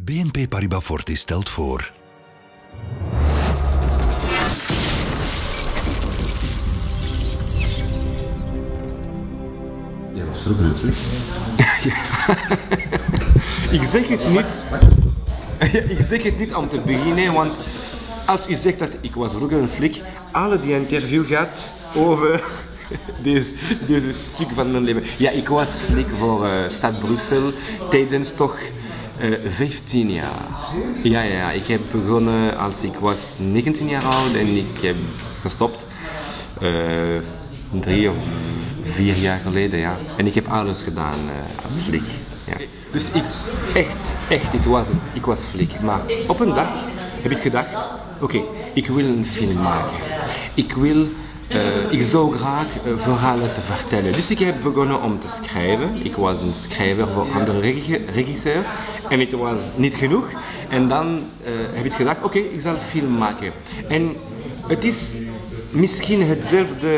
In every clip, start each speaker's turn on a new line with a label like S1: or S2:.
S1: BNP Paribas Fortis stelt voor.
S2: Jij was vroeger een flik.
S3: Ik zeg het niet. Ik zeg het niet om te beginnen, want als u zegt dat ik was vroeger een flik, alle die een interview gaat over deze stuk van mijn leven. Ja, ik was flik voor Stad Brussel tijdens toch 15 jaar. Ja, ik heb begonnen als ik was 19 jaar oud en ik heb gestopt 3 of 4 jaar geleden, ja. En ik heb alles gedaan als flik. Ja. Dus ik was flik. Maar op een dag heb ik gedacht, oké, ik wil een film maken. Ik zou graag verhalen te vertellen. Dus ik heb begonnen om te schrijven. Ik was een schrijver voor andere regisseurs. En het was niet genoeg. En dan heb ik gedacht, oké, ik zal een film maken. En het is misschien hetzelfde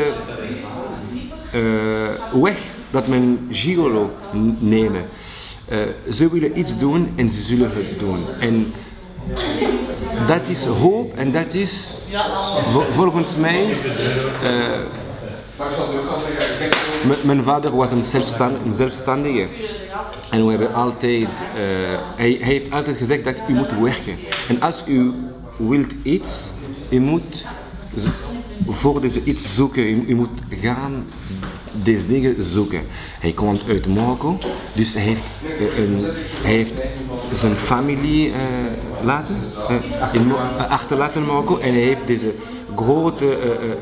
S3: weg dat men gigolo nemen. Ze willen iets doen en ze zullen het doen. En dat is hoop en dat is volgens mij. Mijn vader was een zelfstandige. En we hebben altijd, hij heeft altijd gezegd dat u moet werken. En als u wilt iets, u moet voor deze iets zoeken, u moet gaan deze dingen zoeken. Hij komt uit Marokko, dus hij heeft zijn familie achterlaten in Marokko en hij heeft deze grote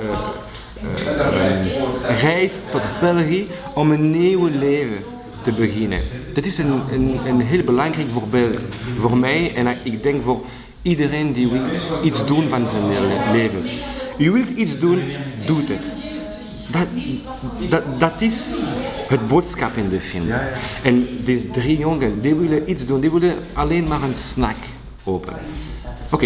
S3: reis tot België om een nieuw leven te beginnen. Dat is een heel belangrijk voorbeeld voor mij en ik denk voor iedereen die wil iets doen van zijn leven. Je wilt iets doen, doe het. Dat is het boodschap in de film. Ja. En deze 3 jongen, die willen iets doen, die willen alleen maar een snack openen. Oké,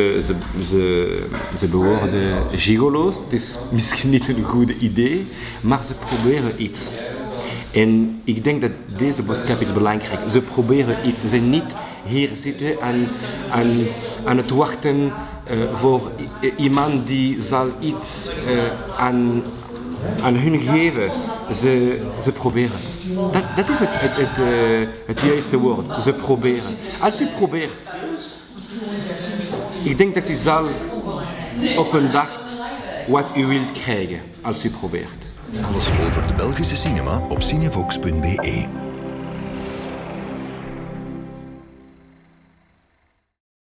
S3: ze behoorden gigolo's, het is misschien niet een goed idee, maar ze proberen iets. En ik denk dat deze boodschap is belangrijk. Ze proberen iets. Ze zijn niet hier zitten aan het wachten voor iemand die zal iets aan hun geven. Ze proberen. Dat is het juiste woord. Ze proberen. Als u probeert, ik denk dat u zal op een dag wat u wilt krijgen als u probeert.
S1: Alles over de Belgische cinema op cinevox.be.